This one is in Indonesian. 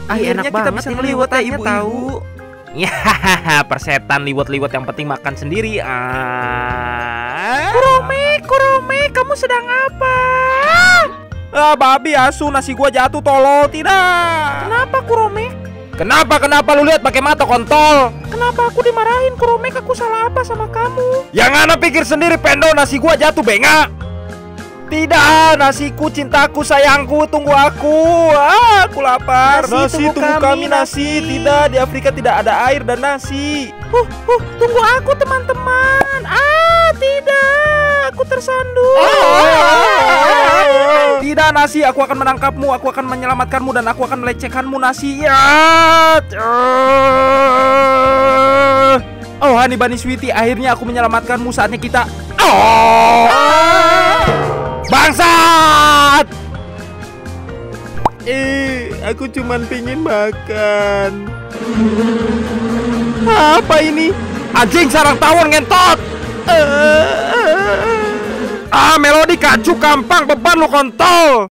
Akhirnya enak kita banget bisa ini ngeliwat ya, liwatannya ibu-ibu. tahu. Ya, persetan liwat-liwat, yang penting makan sendiri. Kurome, kamu sedang apa? Babi asu, nasi gua jatuh, tolong. Tidak. Kenapa Kurome? Kenapa lu lihat pakai mata kontol? Kenapa aku dimarahin Kurome? Aku salah apa sama kamu? Yang ana pikir sendiri, Pendo, nasi gua jatuh, benga. Tidak, nasiku, cintaku, sayangku, tunggu aku. Aku lapar. Nasi, tunggu kami, nasi. nasi. Tidak, di Afrika tidak ada air dan nasi. Tunggu aku teman-teman. Tidak, aku tersandung. Tidak, nasi, aku akan menangkapmu, aku akan menyelamatkanmu, dan aku akan melecehkanmu, nasi. Ya. Oh, Honey Bunny Sweetie, akhirnya aku menyelamatkanmu. Saatnya kita. Bangsat! Aku cuman pingin makan. Apa ini? Anjing, sarang tawon ngentot. Melodi kacu kampang, beban lu kontol.